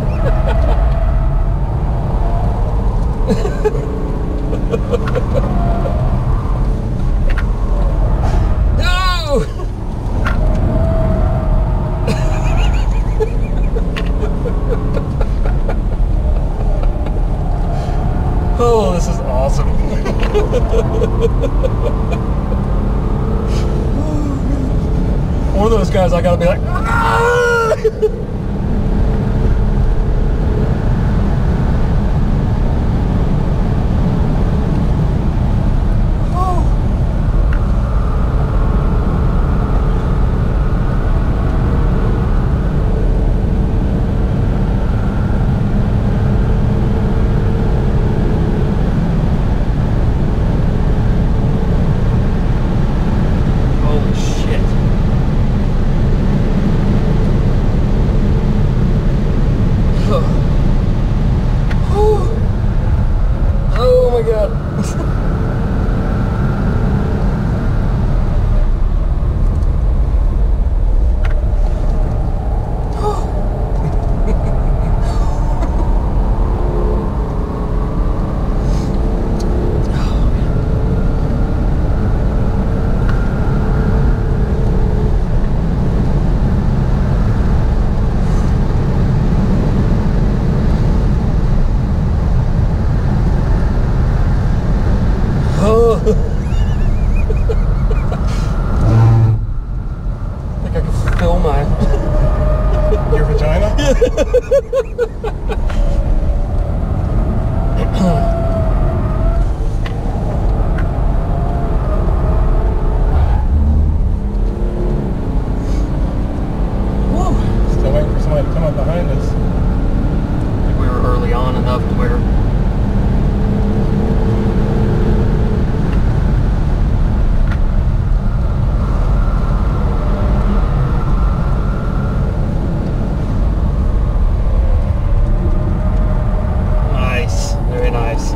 No! Oh, this is awesome. One of those guys I gotta be like, ah! Oh my god. I think I can feel my your vagina? Still waiting for somebody to come up behind us. I think we were early on enough to where very nice.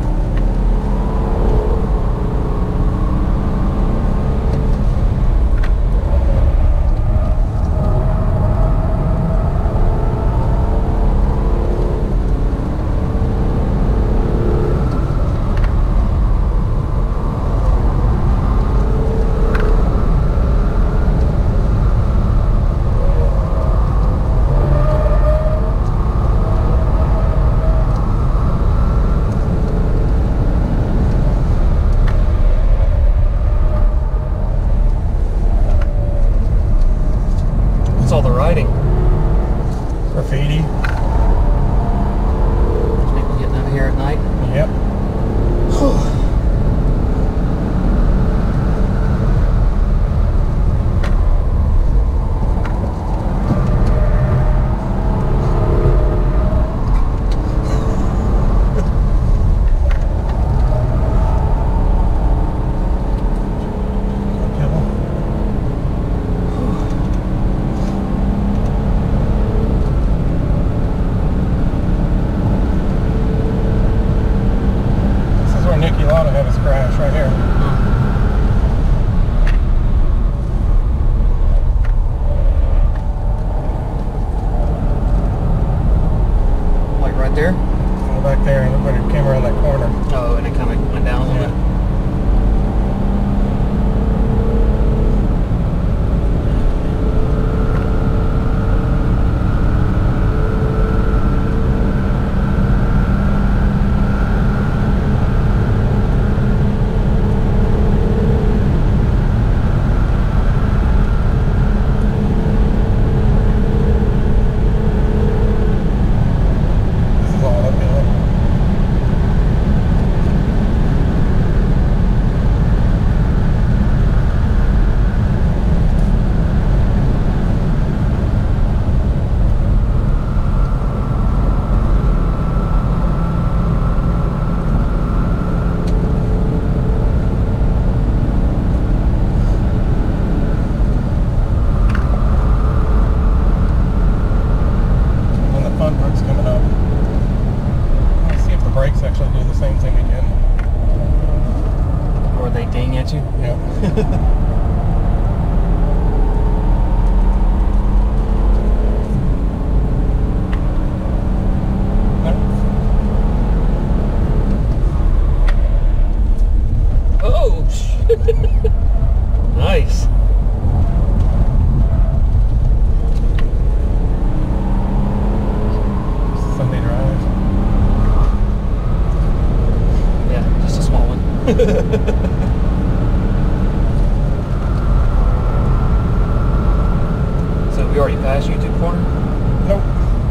All the writing. Graffiti. People getting out of here at night. Yep. Have his crash right here. Like right there? Go back there, and when it came around that corner. Oh, and it kind of went down a little bit. at you? Yeah. So we already passed YouTube corner? Nope.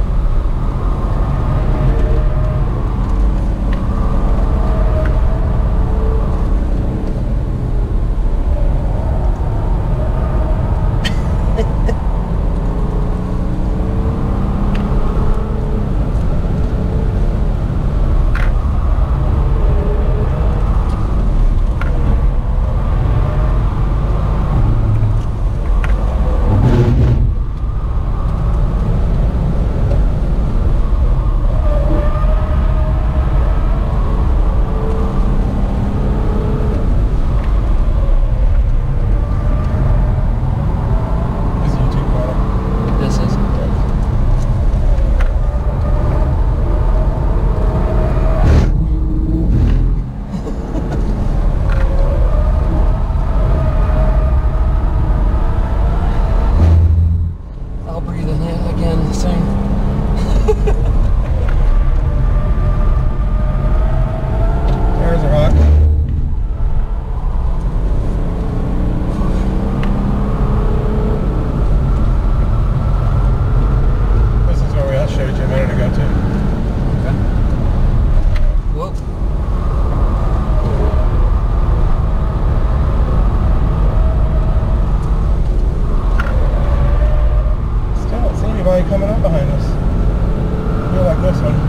Coming up behind us. I feel like this one.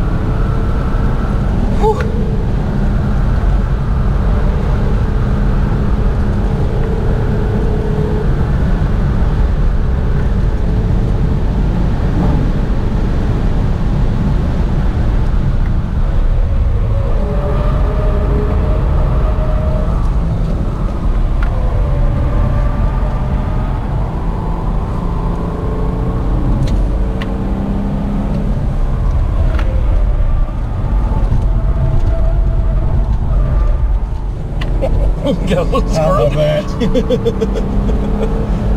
Whew. Go, I love that.